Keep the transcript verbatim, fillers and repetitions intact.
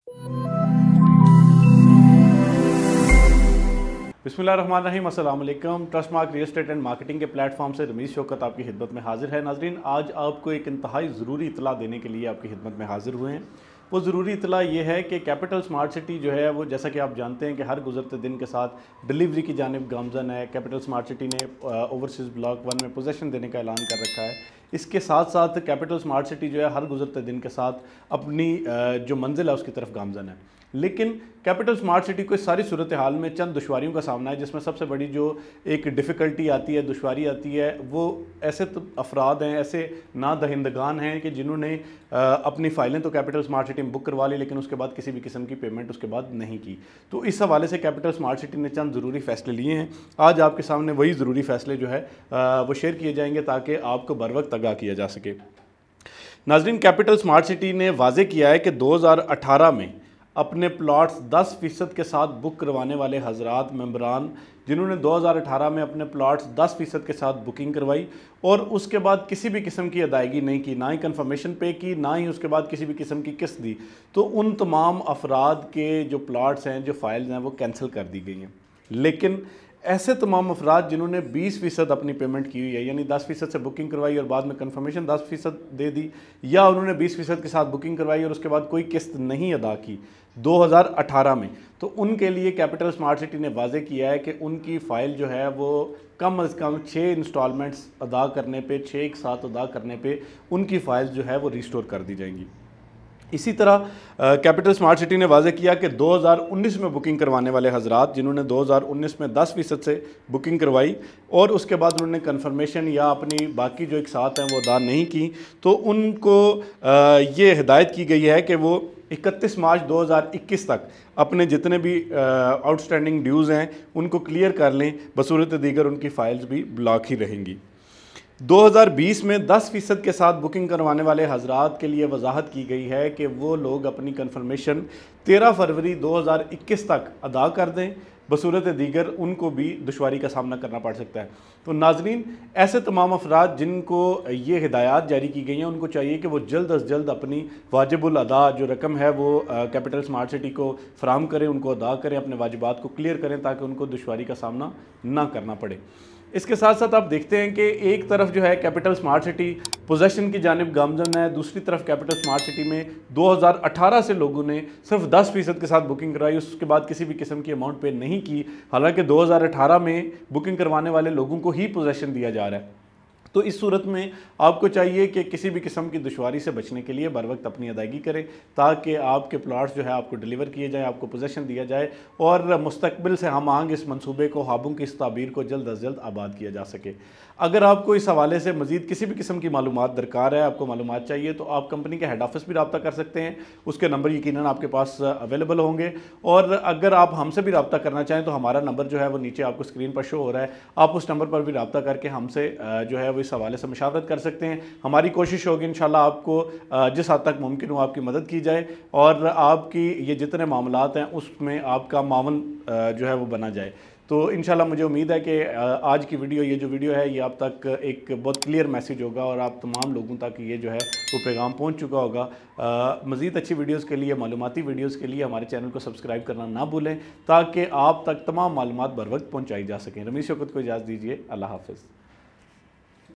बिस्मिल्लाहिर्रहमानिर्रहीम, अस्सलाम वालेकुम। Trust mark real estate and marketing के प्लेटफॉर्म से रमीज़ शौकत आपकी खिदमत में हाजिर है। नाजरीन, आज आपको एक इंतहाई ज़रूरी इतला देने के लिए आपकी खिदमत में हाजिर हुए हैं। वो ज़रूरी इतला ये है कि कैपिटल स्मार्ट सिटी जो है वो, जैसा कि आप जानते हैं कि हर गुजरते दिन के साथ डिलीवरी की जानिब गामज़न है। कैपिटल स्मार्ट सिटी ने ओवरसीज़ ब्लॉक वन में पोजेसन देने का ऐलान कर रखा है। इसके साथ साथ कैपिटल स्मार्ट सिटी जो है हर गुजरते दिन के साथ अपनी जो मंजिल है उसकी तरफ गामज़न है। लेकिन कैपिटल स्मार्ट सिटी को इस सारी सूरत हाल में चंद दुश्वारियों का सामना है, जिसमें सबसे बड़ी जो एक डिफ़िकल्टी आती है, दुश्वारी आती है, वो ऐसे तो अफराद हैं, ऐसे ना दहिंदगान हैं कि जिन्होंने अपनी फ़ाइलें तो कैपिटल स्मार्ट सिटी में बुक करवा ली, लेकिन उसके बाद किसी भी किस्म की पेमेंट उसके बाद नहीं की। तो इस हवाले से कैपिटल स्मार्ट सिटी ने चंद ज़रूरी फ़ैसले लिए हैं। आज आपके सामने वही ज़रूरी फ़ैसले जो है वो शेयर किए जाएंगे ताकि आपको बर वक्त आगाह किया जा सके। नाज़रीन, कैपिटल स्मार्ट सिटी ने वाज़े किया है कि दो हज़ार अठारह में अपने प्लॉट्स दस फ़ीसद के साथ बुक करवाने वाले हजरात मेंबरान जिन्होंने दो हज़ार अठारह में अपने प्लॉट्स दस फ़ीसद के साथ बुकिंग करवाई और उसके बाद किसी भी किस्म की अदायगी नहीं की, ना ही कन्फर्मेशन पे की, ना ही उसके बाद किसी भी किस्म की किस्त दी, तो उन तमाम अफराद के जो प्लॉट्स हैं, जो फाइल्स हैं, वो कैंसिल कर दी गई हैं। लेकिन ऐसे तमाम अफराद जिन्होंने बीस फ़ीसद अपनी पेमेंट की हुई है, यानी दस फ़ीसद से बुकिंग करवाई और बाद में कन्फर्मेशन दस फ़ीसद दे दी, या उन्होंने बीस फ़ीसद के साथ बुकिंग करवाई और उसके बाद कोई किस्त नहीं अदा की दो हज़ार अठारह में, तो उनके लिए कैपिटल स्मार्ट सिटी ने वाज़े किया है कि उनकी फ़ाइल जो है वो कम अज़ कम छः इंस्टॉलमेंट्स अदा करने पे, छः एक साथ अदा करने पे उनकी फ़ाइल्स जो है वो रिस्टोर कर दी जाएंगी। इसी तरह कैपिटल स्मार्ट सिटी ने वाज़े किया कि दो हज़ार उन्नीस में बुकिंग करवाने वाले हजरात जिन्होंने दो हज़ार उन्नीस में दस फ़ीसद से बुकिंग करवाई और उसके बाद उन्होंने कन्फर्मेशन या अपनी बाकी जो एक साथ हैं वो अदा नहीं की, तो उनको आ, ये हिदायत की गई है कि वो इकतीस मार्च दो हज़ार इक्कीस तक अपने जितने भी आउटस्टैंडिंग ड्यूज़ हैं उनको क्लियर कर लें, बसूरत दीगर उनकी फ़ाइल्स भी ब्लॉक ही रहेंगी। दो हज़ार बीस में दस फ़ीसद के साथ बुकिंग करवाने वाले हजरात के लिए वजाहत की गई है कि वो लोग अपनी कन्फर्मेशन तेरह फरवरी दो हज़ार इक्कीस तक अदा कर दें, बसूरत दीगर उनको भी दुश्वारी का सामना करना पड़ सकता है। तो नाजरीन, ऐसे तमाम अफराद जिनको ये हिदायत जारी की गई हैं उनको चाहिए कि वो जल्द अज जल्द अपनी वाजिबुल अदा जो रकम है वो कैपिटल स्मार्ट सिटी को फराहम करें, उनको अदा करें, अपने वाजिबात को क्लियर करें ताकि उनको दुश्वारी का सामना ना करना पड़े। इसके साथ साथ आप देखते हैं कि एक तरफ जो है कैपिटल स्मार्ट सिटी पोजेसन की जानिब गामज़न है, दूसरी तरफ कैपिटल स्मार्ट सिटी में दो हज़ार अठारह से लोगों ने सिर्फ दस फ़ीसद के साथ बुकिंग कराई, उसके बाद किसी भी किस्म की अमाउंट पे नहीं की, हालांकि दो हज़ार अठारह में बुकिंग करवाने वाले लोगों को ही पोजेसन दिया जा रहा है। तो इस सूरत में आपको चाहिए कि किसी भी किस्म की दुश्वारी से बचने के लिए बर वक्त अपनी अदायगी करें ताकि आपके प्लॉट्स जो है आपको डिलीवर किए जाए, आपको पोजेसन दिया जाए और मुस्तकबिल से हम आगे इस मंसूबे को, ख्वाबों की इस ताबीर को जल्द अज जल्द आबाद किया जा सके। अगर आपको इस हवाले से मज़ीद किसी भी किस्म की मालूमात दरकार है, आपको मालूमात चाहिए, तो आप कंपनी के हेड ऑफिस भी रब्ता कर सकते हैं, उसके नंबर यकीनन आपके पास अवेलेबल होंगे। और अगर आप हमसे भी रब्ता करना चाहें तो हमारा नंबर जो है वो नीचे आपको स्क्रीन पर शो हो रहा है, आप उस नंबर पर भी रब्ता करके हमसे जो है वो इस हवाले से मशावरत कर सकते हैं। हमारी कोशिश होगी इंशाल्लाह आपको जिस हद तक मुमकिन हो आपकी मदद की जाए और आपकी ये जितने मामलात हैं उसमें आपका मावन जो है वो बना जाए। तो इंशाल्लाह मुझे उम्मीद है कि आज की वीडियो, ये जो वीडियो है, ये आप तक एक बहुत क्लियर मैसेज होगा और आप तमाम लोगों तक ये जो है वो पैगाम पहुंच चुका होगा। मज़ीद अच्छी वीडियोस के लिए, मालूमाती वीडियोस के लिए हमारे चैनल को सब्सक्राइब करना ना भूलें ताकि आप तक तमाम मालूमात बर वक्त पहुँचाई जा सकें। रमीज़ शौकत को इजाज़त दीजिए। अल्लाह हाफ़िज़।